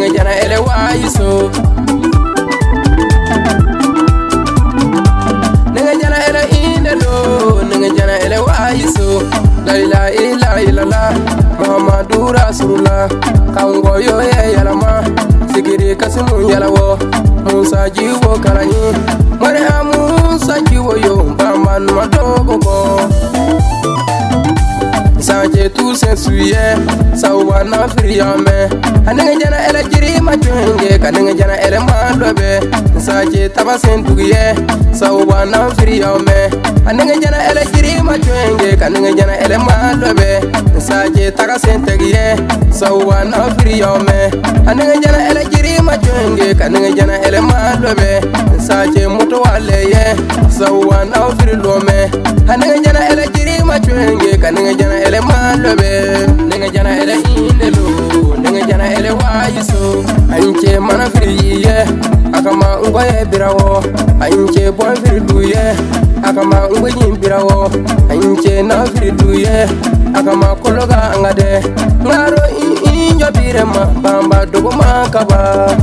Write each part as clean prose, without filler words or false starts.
nenge jana ele waiso nenge jana ele indelo nenge jana ele waiso la ilaha illallah Muhammadu Rasulullah kango yo ye yalama sigiri kasimu yalawo Musa jiwo karani mwere Musa jiwo yo bamban madogo ko Sanje tu sensuye sawa na friyame anenge jana ele jiri majunge kanenge jana ele madobe Sanje tabasen tugiye sawa na friyame anenge jana ele jiri majunge kanenge jana ele madobe Sanje tagasen tegiye sawa na friyame anenge jana ele jiri majunge kanenge jana ele madobe Sanje muto waleye sawa na friyame anenge jana ele jiri majunge kanenge jana ele malobe nenge jana ele indelo nenge jana ele waiso anche mana friye akama ngoye birawo anche bon friduye akama ngoyi birawo anche na friduye akama kologa angade ngaro injo birema bamba dogo makaba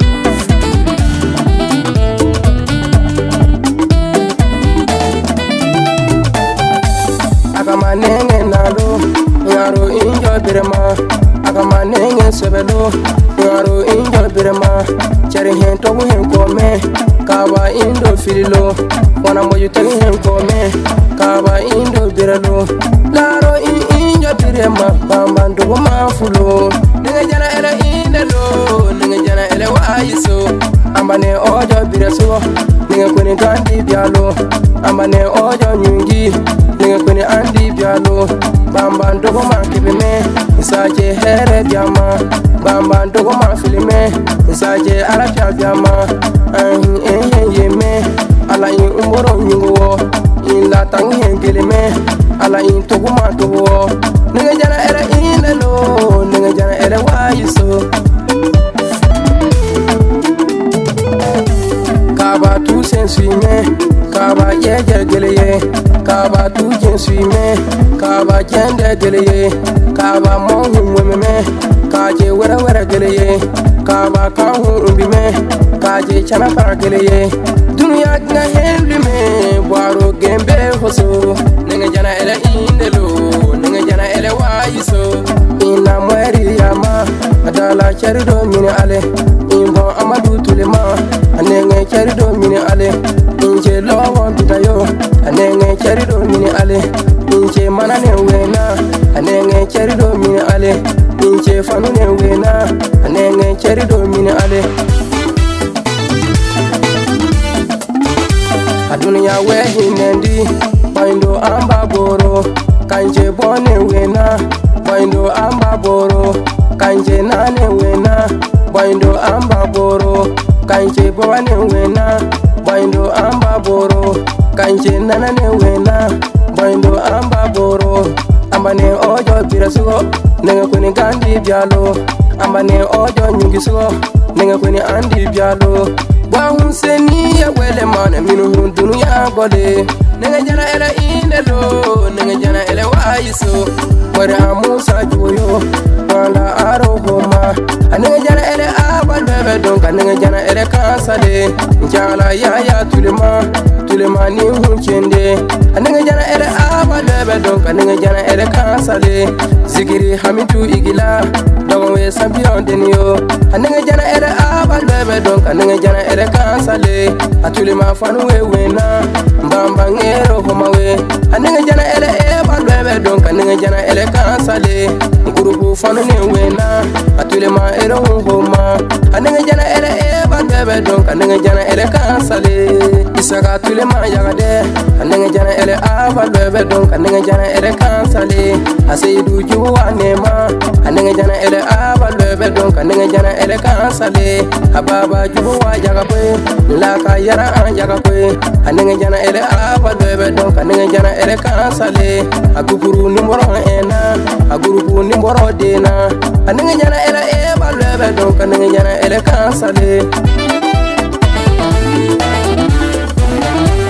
akama nenge nalo ngaro injo birema akama nenge sebelo ngaro injo birema chari hen to hen kome kaba indo fililo wana moju tagi hen kome kaba indo birelo laro injo birema bamba ndo mafulo nenge jana ele indelo nenge jana ele waiso ambane ojo bireso nenge kuni gandi bialo ambane ojo nyungi nenge kuni andi bialo bamba ndogo makibime isaje here biama bamba ndogo mafilime isaje arafia biama yeme ala in umboro nyungo ila tangu hengelime ala in togo matogo nenge jana era inelo nenge jana era waiso kaba tu sensuime kaba yeje geleye kaba tu jensuime kaba jende geleye kaba mohu wememe kaje wera wera geleye kaba kahu umbime kaje chana para geleye dunia na henlime bwaro gembe hoso nenge jana ele indelo nenge jana ele waiso ina mweri yama adala charido mini ale imbo amadu tulema anenge charido mini ale inje lowo bitayo anenge charido mini ale inje manane wena anenge charido mini ale inje fanune wena anenge charido mini ale adunia wehi nendi waindo amba boro kanje bone wena waindo amba boro kanje nane wena waindo amba boro kanje bone wena waindo amba boro kanje nanane wena waindo amba boro ambane ojo birasugo nenge kuni gandi bialo ambane ojo nyungisugo nenge kuni andi bialo Wahun seni ya wele mana minu dunia gode nenge jana ele indelo nenge jana ele waiso wara Musa juyo wala arohoma nenge jana ele abalebe donka nenge jana ele kasale jala ya tulema ni hunchende nenge jana ele abalebe donka nenge jana ele kasale zikiri hamidu igila dowe sampion denio nenge jana ele abalebe donka nenge jana ele kasale atulema fanu wena mbamba ngero homawe nenge jana ele abalebe donka nenge jana ele kasale ngurubu fanu ne wena atulema ero homa nenge jana ele abalebe donka nenge jana ele kasale isaka tulema yagade nenge jana ele abalebe donka nenge jana ele kasale aseidu juwa nema nenge jana ele abalebe donka nenge jana ele kasale ababa juwa yagabe laka yara yagabe nenge jana ele abalebe donka nenge jana ele kasale aguburu numero ena agurubu numero dena nenge jana ele abalebe donka nenge jana ele kasale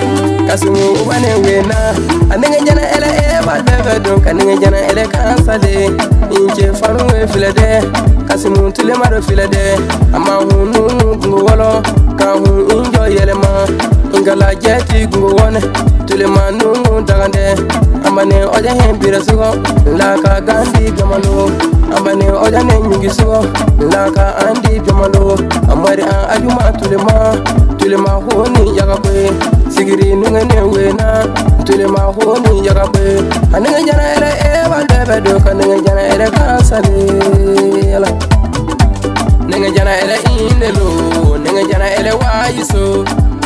kasumu ubane wena aninga jana ele eba bebe don kaninga jana ele kansade inje faru we filade kasumu tule maro filade ama hunu gungo wolo ka hu injo yelema ingala jeti gungo wone tule manu dagande amane oja hembira sugo laka gandi gamalo amane oja ne nyugi sugo laka andi gamalo amari an ajuma tule ma honi yaga kwe sigiri nunga ne wena tule ma honi yaga kwe aninga jana ele eba bebe do kaninga jana ele kansade ninga jana ele indelo ninga jana ele waiso